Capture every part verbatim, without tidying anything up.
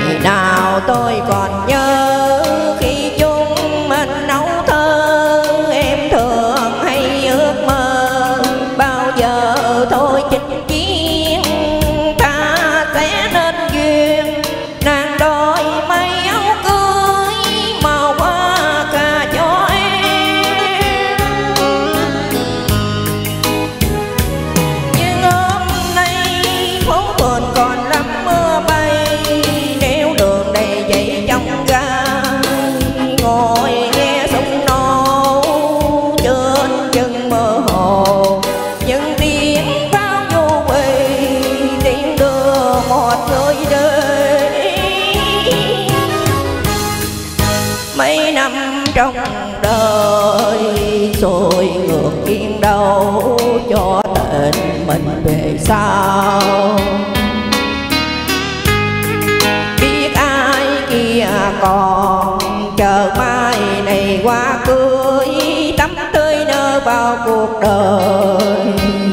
ngày nào tôi còn nhớ khi chung mình nấu thơ, em thường hay ước mơ bao giờ thôi chinh chiến ta sẽ nên duyên. Nàng đôi mây áo cưới màu hoa cà cho em, nhưng hôm nay phố phường còn lắm mưa bay, nẻo đường đầy dậy trong gai, ngồi nghe súng nổ trên chân mơ hồ, những tiếng pháo vô quê tiếng đưa một người đến. Mấy năm trong đời rồi ngược kiên đâu cho tình mình về sau, biết ai kia còn chờ mai này qua cưới tắm tươi nở vào cuộc đời.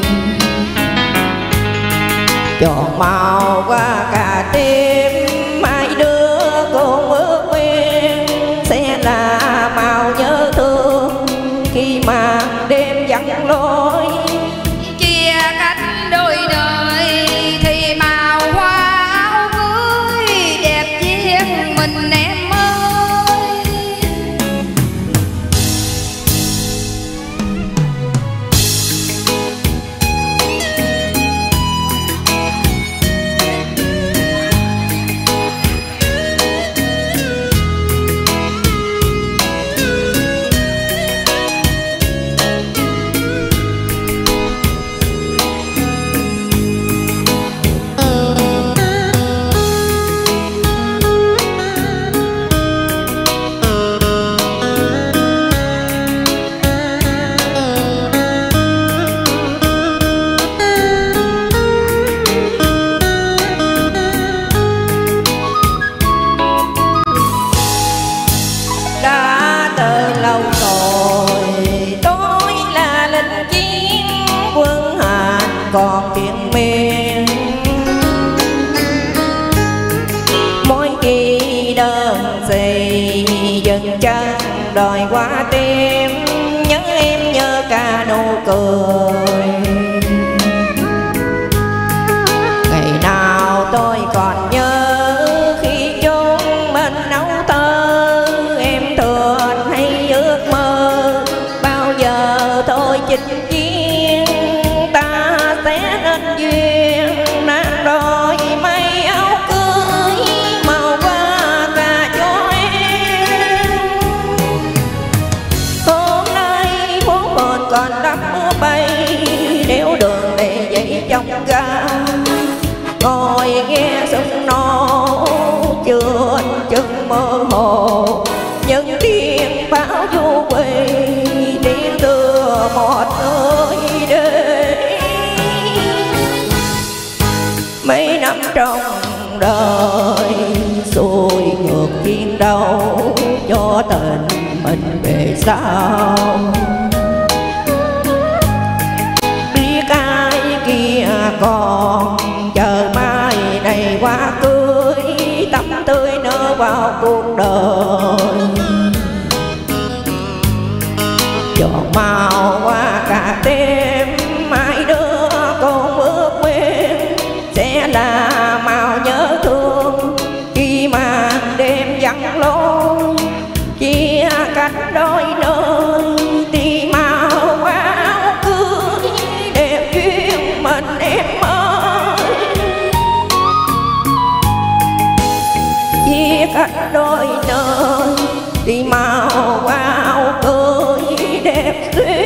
Chọn màu qua cả đêm hai đứa cùng ước nguyện sẽ là màu nhớ thương khi màn đêm vắng lối. Chia cách đôi đời thì màu hoa áo cưới đẹp riêng mình em ơi. Đã từ lâu rồi tôi là lính chiến quân Hàn còn triền miên, mỗi khi đơn gì dừng chân đòi qua tim, nhớ em nhớ cả nụ cười. Ngày nào tôi còn nhớ khi chung mình nấu thơ, em thường hay ước mơ bao giờ thôi chinh chiến ta sẽ nên duyên. Nàng đôi mây áo cưới màu hoa cà cho em, hôm nay phố phường còn lắm mưa bay, nẻo đường đầy dậy trong gai, ngồi nghe súng nổ trên chân mơ hồ, những tiếng pháo vô quê tiếng đưa một nơi đến. Mấy năm trong đời xuôi ngược kiên đâu cho tình mình về sau, biết ai kia còn chờ mai này qua cưới tắm tươi nở vào cuộc đời. Chọn màu qua cả đêm hai đứa cùng ước nguyện sẽ là màu nhớ thương khi màn đêm vắng lối. Chia cách đôi nơi thì màu áo cưới đẹp duyên mình em ơi. Chia cách đôi nơi thì màu áo cưới đẹp duyên